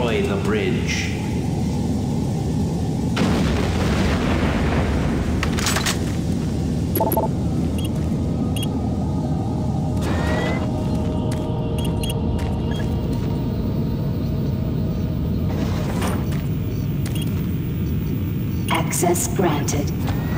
destroy the bridge. Access granted.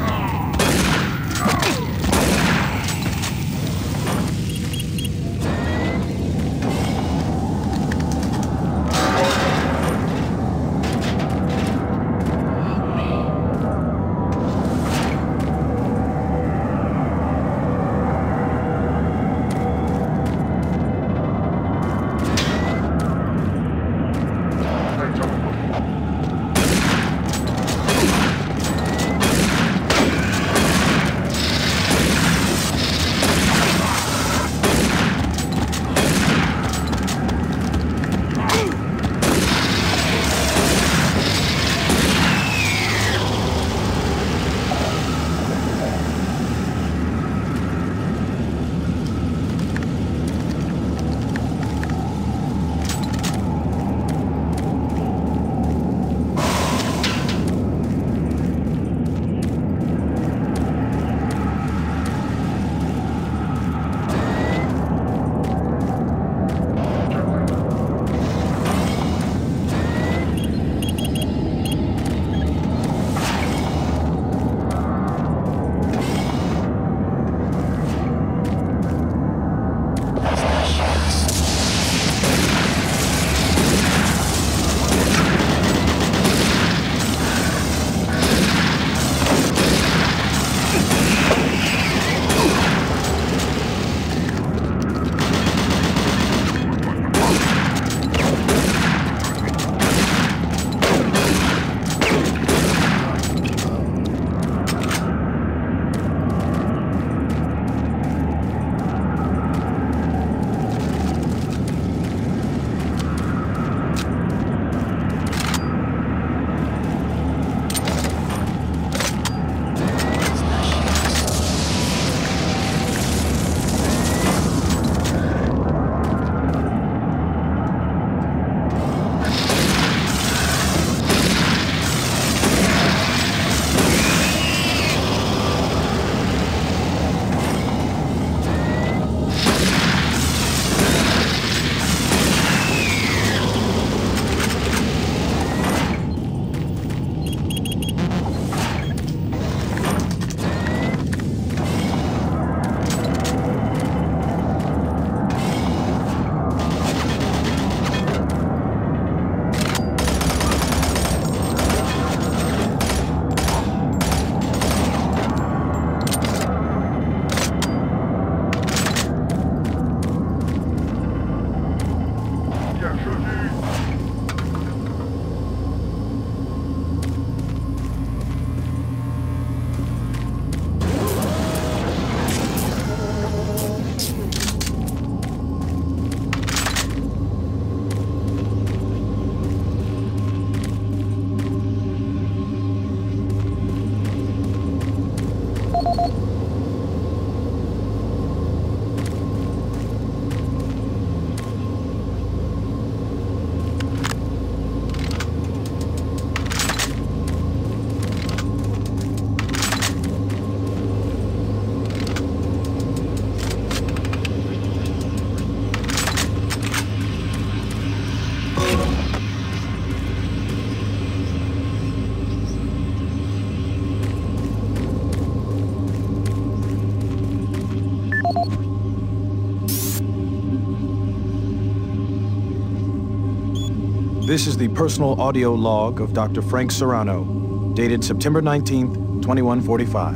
This is the personal audio log of Dr. Frank Serrano, dated September 19th, 2145.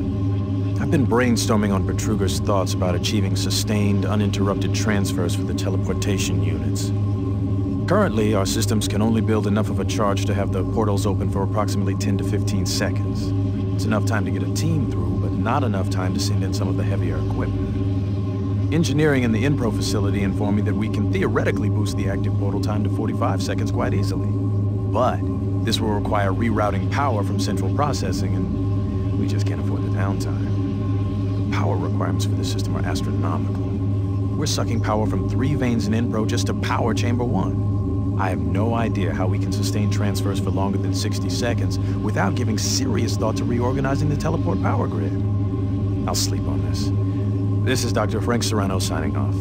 I've been brainstorming on Betruger's thoughts about achieving sustained, uninterrupted transfers for the teleportation units. Currently, our systems can only build enough of a charge to have the portals open for approximately 10 to 15 seconds. It's enough time to get a team through, but not enough time to send in some of the heavier equipment. Engineering in the Inpro facility informed me that we can theoretically boost the active portal time to 45 seconds quite easily. But this will require rerouting power from central processing, and we just can't afford the downtime. The power requirements for this system are astronomical. We're sucking power from 3 veins in Inpro just to power Chamber 1. I have no idea how we can sustain transfers for longer than 60 seconds without giving serious thought to reorganizing the teleport power grid. I'll sleep on this. This is Dr. Frank Serrano signing off.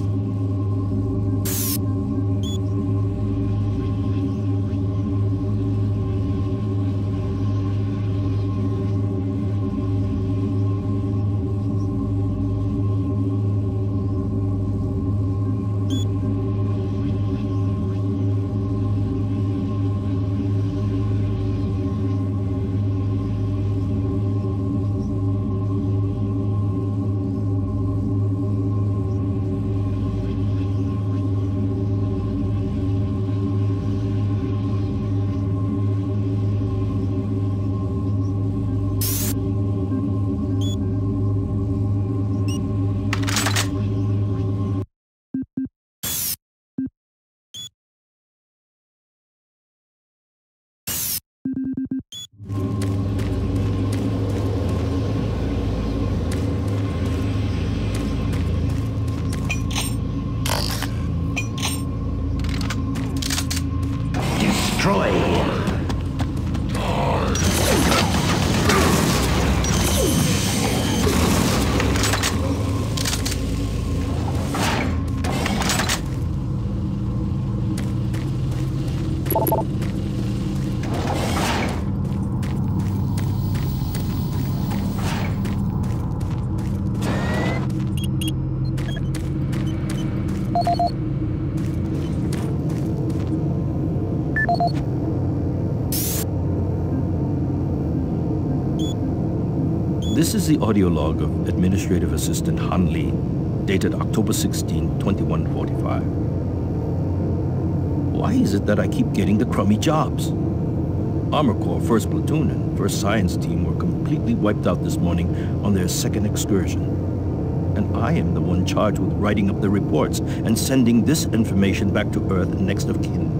This is the audio log of Administrative Assistant Han Lee, dated October 16, 2145. Why is it that I keep getting the crummy jobs? Armor Corps 1st Platoon and 1st Science Team were completely wiped out this morning on their second excursion. And I am the one charged with writing up the reports and sending this information back to Earth next of kin.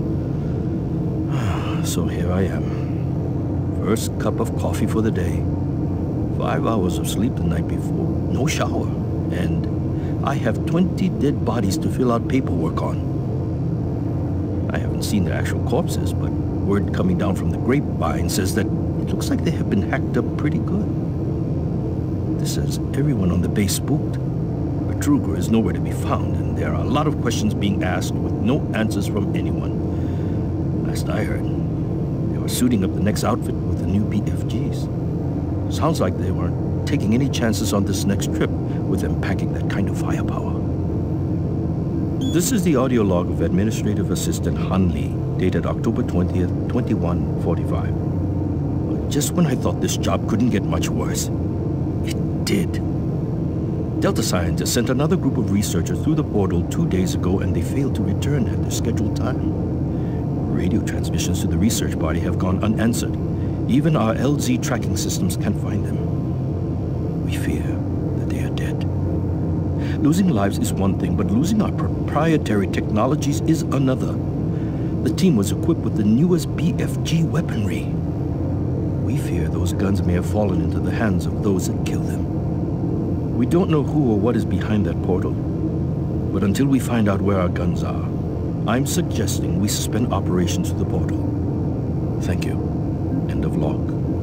So here I am. First cup of coffee for the day. 5 hours of sleep the night before, no shower, and I have 20 dead bodies to fill out paperwork on. I haven't seen the actual corpses, but word coming down from the grapevine says that it looks like they have been hacked up pretty good. This has everyone on the base spooked. Betruger is nowhere to be found, and there are a lot of questions being asked with no answers from anyone. Last I heard, they were suiting up the next outfit with the new BFGs. Sounds like they weren't taking any chances on this next trip with them packing that kind of firepower. This is the audio log of Administrative Assistant Han Lee, dated October 20th, 2145. Just when I thought this job couldn't get much worse, it did. Delta scientists sent another group of researchers through the portal 2 days ago, and they failed to return at their scheduled time. Radio transmissions to the research body have gone unanswered. Even our LZ tracking systems can't find them. We fear that they are dead. Losing lives is one thing, but losing our proprietary technologies is another. The team was equipped with the newest BFG weaponry. We fear those guns may have fallen into the hands of those that killed them. We don't know who or what is behind that portal, but until we find out where our guns are, I'm suggesting we suspend operations to the portal. Thank you. End of log.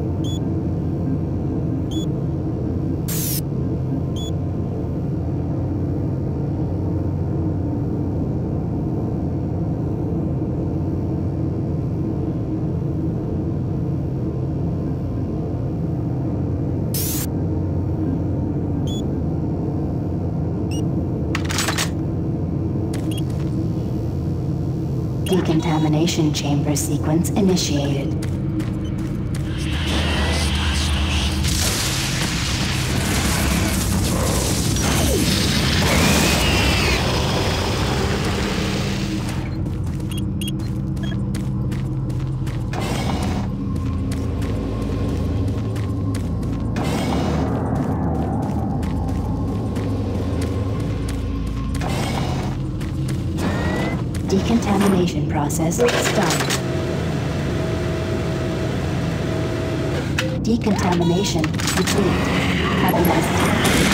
Decontamination chamber sequence initiated. Decontamination process started. Decontamination complete. Catalyst.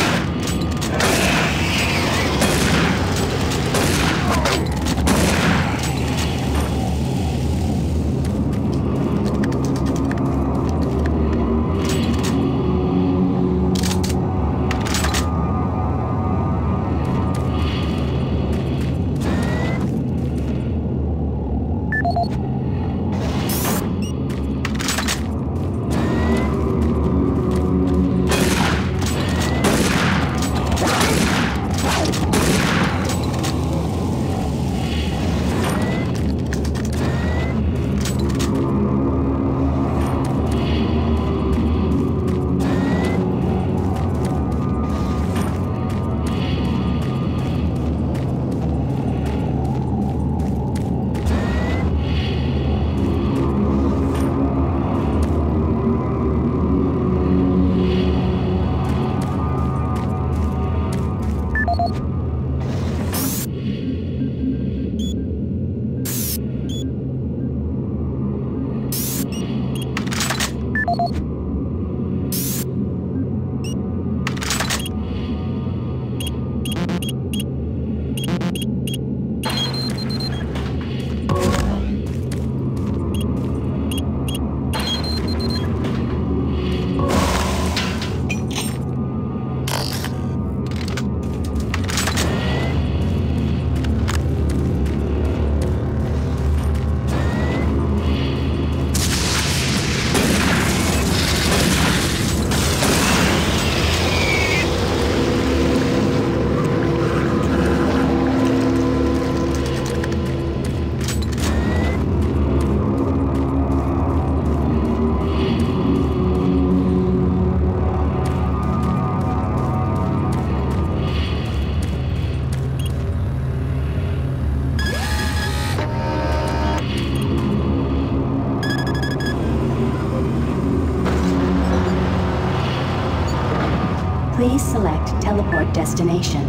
Please select teleport destination.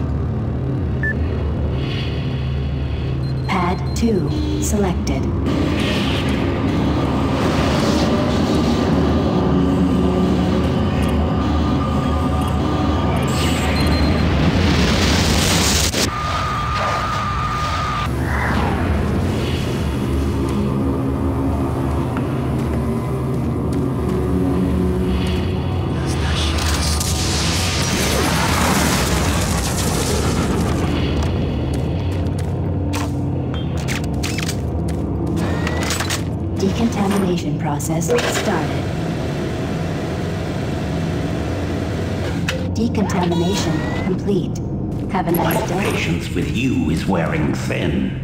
Pad 2 selected. Decontamination process started. Decontamination complete. Have a nice My day. patience with you is wearing thin.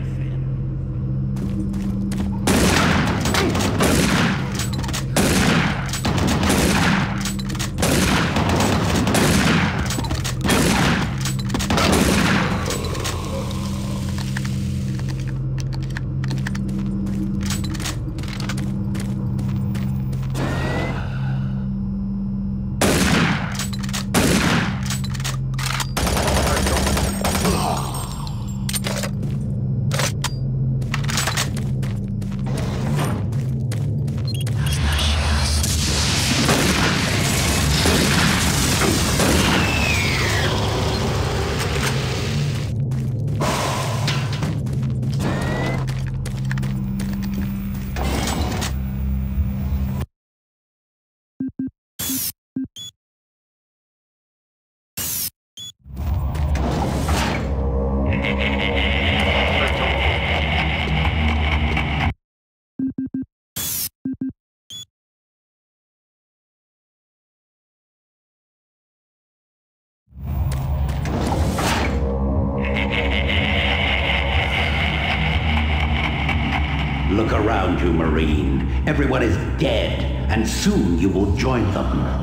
Look around you, Marine. Everyone is dead, and soon you will join them.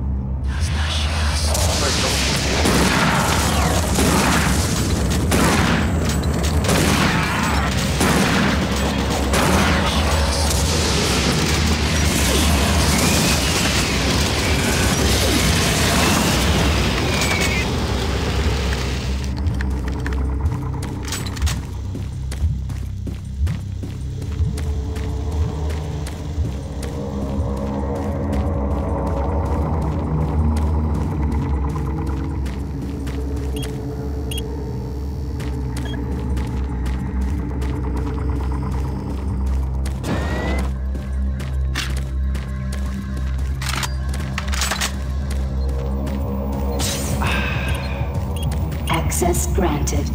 Access granted.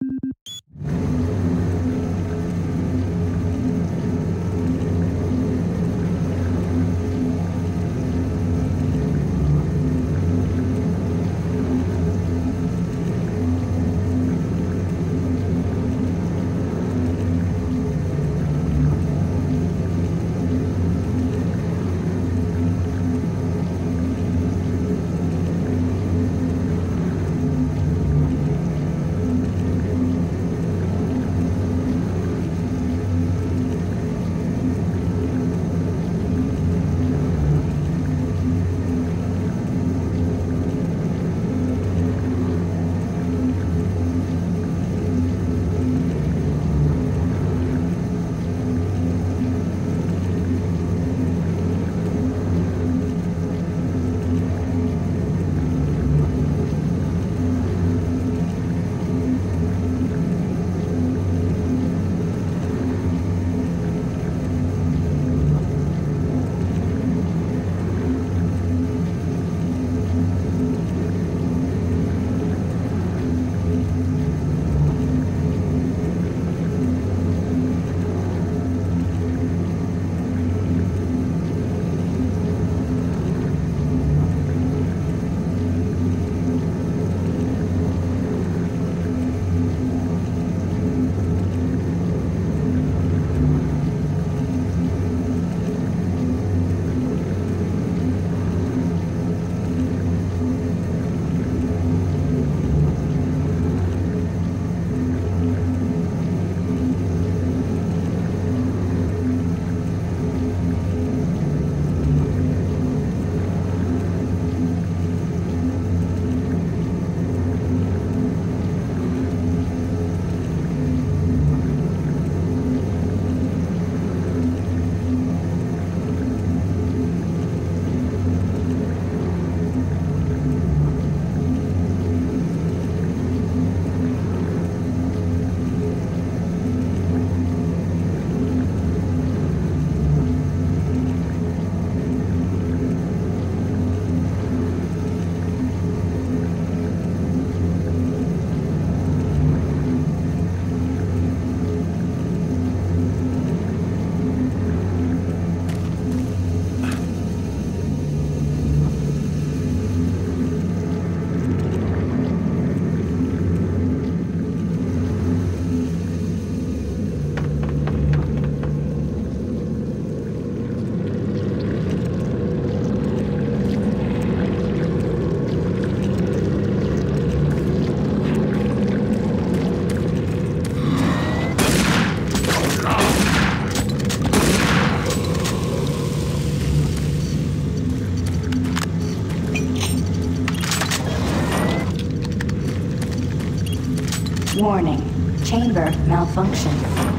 Warning, chamber malfunction.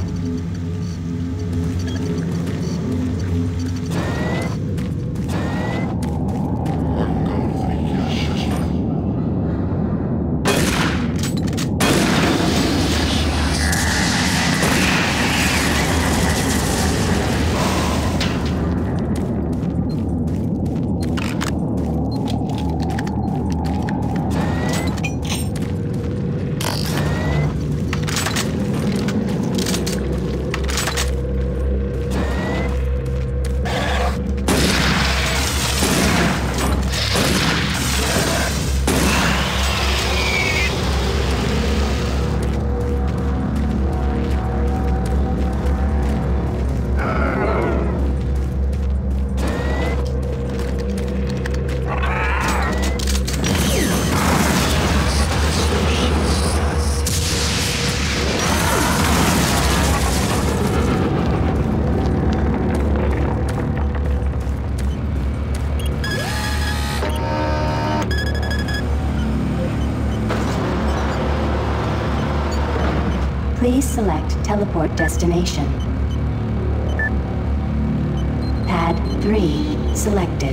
Please select teleport destination. Pad 3 selected.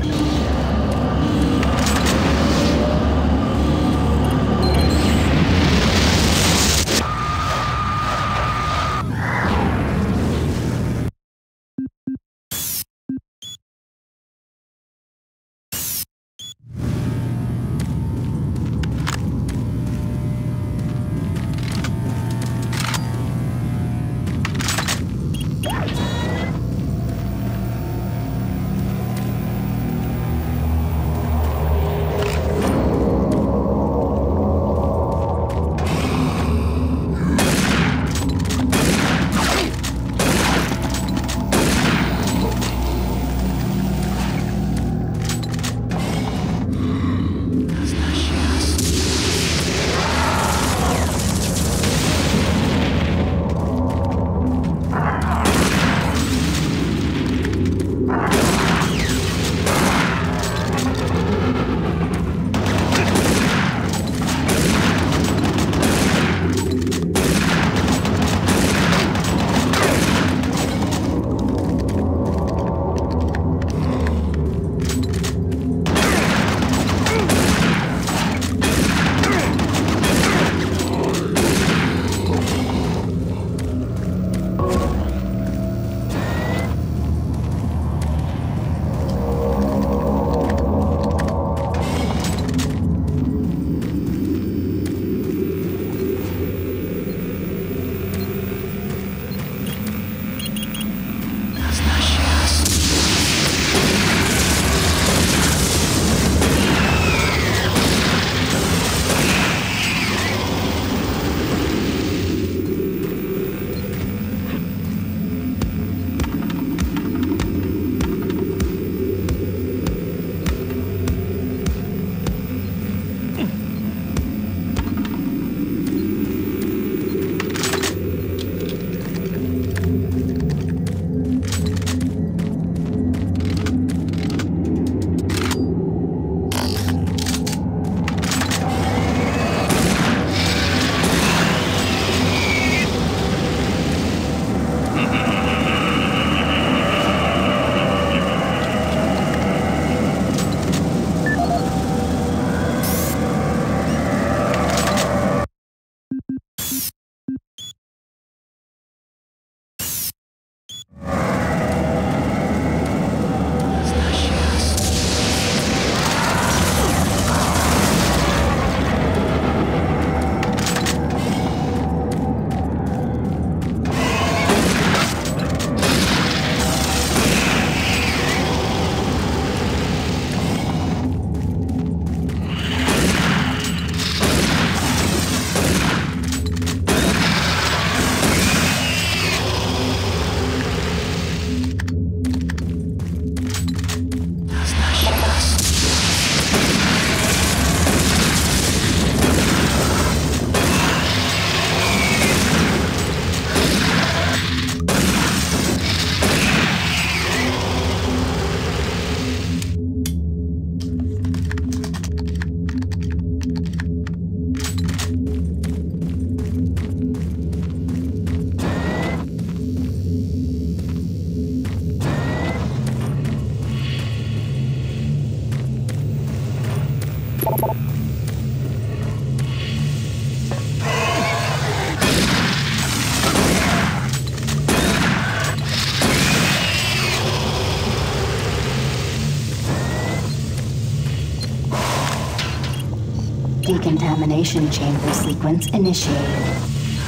Decontamination chamber sequence initiated.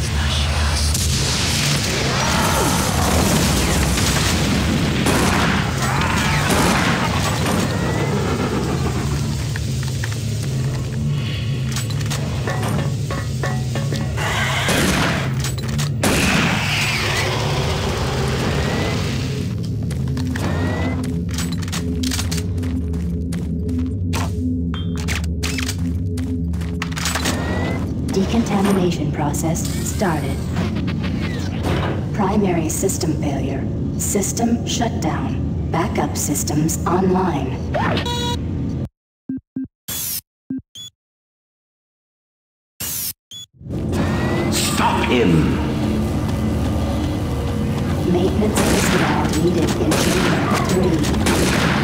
Decontamination process started. Primary system failure. System shutdown. Backup systems online. Stop him! Maintenance personnel needed in Chamber 3.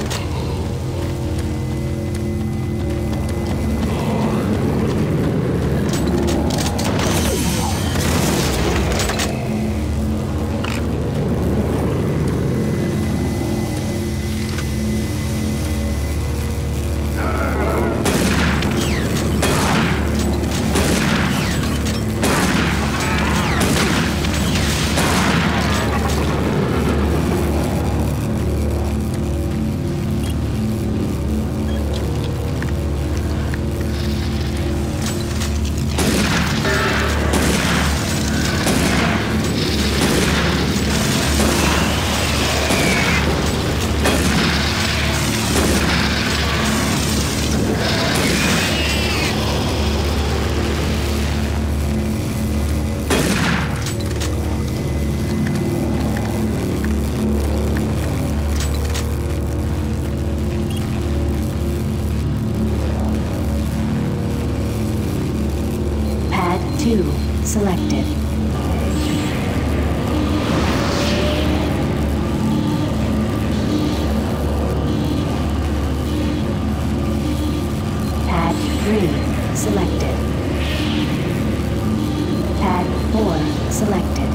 Pad 2 selected. Pad 3 selected. Pad 4 selected.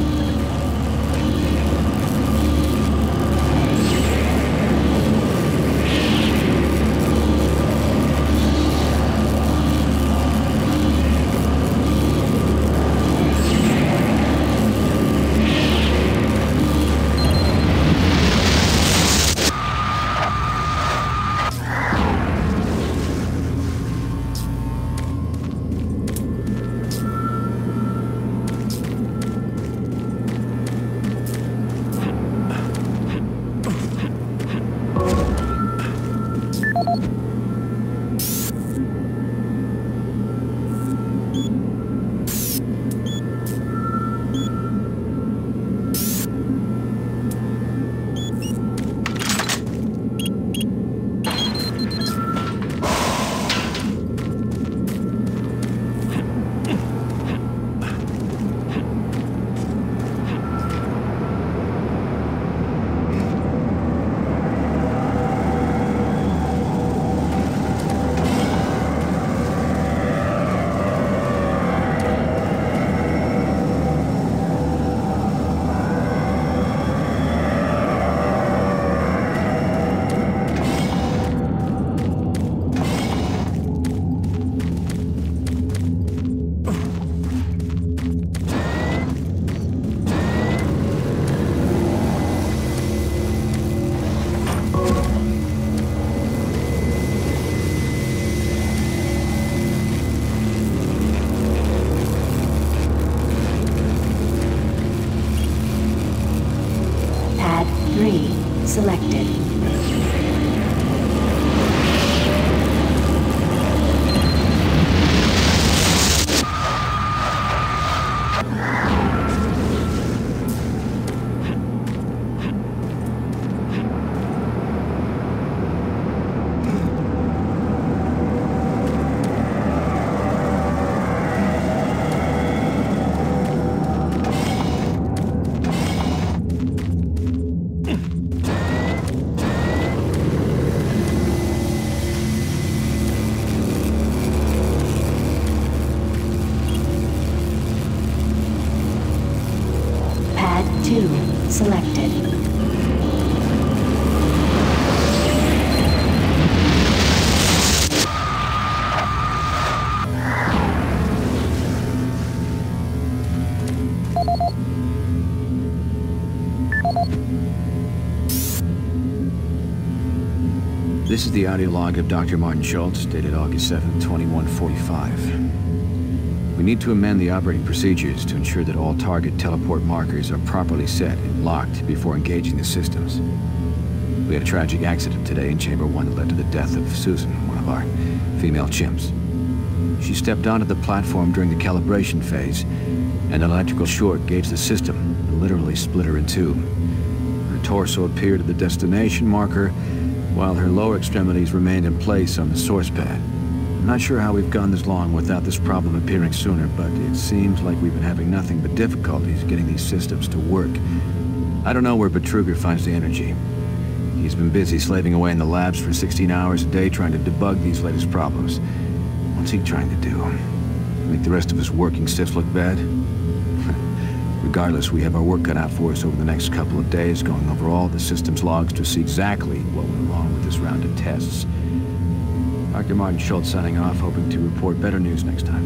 This is the audio log of Dr. Martin Schultz, dated August 7, 2145. We need to amend the operating procedures to ensure that all target teleport markers are properly set and locked before engaging the systems. We had a tragic accident today in Chamber 1 that led to the death of Susan, one of our female chimps. She stepped onto the platform during the calibration phase, and an electrical short gauged the system and literally split her in two. Her torso appeared at the destination marker, while her lower extremities remained in place on the source pad. I'm not sure how we've gone this long without this problem appearing sooner, but it seems like we've been having nothing but difficulties getting these systems to work. I don't know where Betruger finds the energy. He's been busy slaving away in the labs for 16 hours a day trying to debug these latest problems. What's he trying to do? Make the rest of us working stiffs look bad? Regardless, we have our work cut out for us over the next couple of days, going over all the systems logs to see exactly what went wrong with this round of tests. Dr. Martin Schultz signing off, hoping to report better news next time.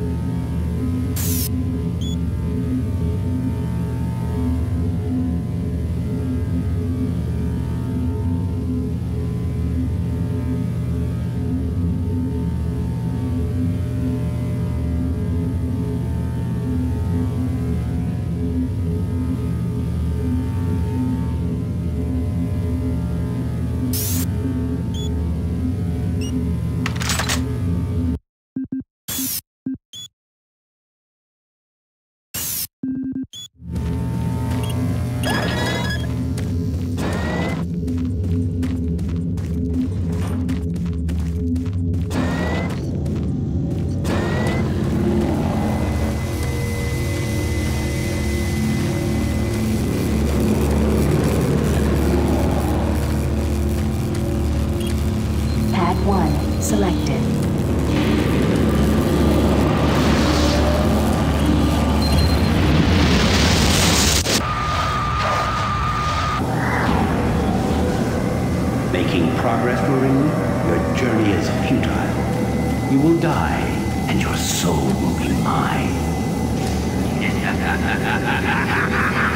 Selected. Making progress, Marine? Your journey is futile. You will die, and your soul will be mine.